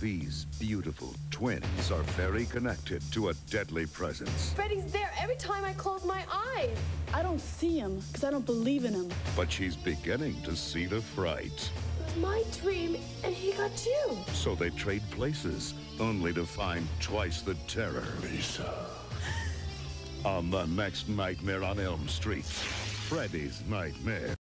These beautiful twins are very connected to a deadly presence. Freddy's there every time I close my eyes. I don't see him because I don't believe in him. But she's beginning to see the fright. It was my dream, and he got you. So they trade places, only to find twice the terror. Lisa. On the next Nightmare on Elm Street, Freddy's Nightmare.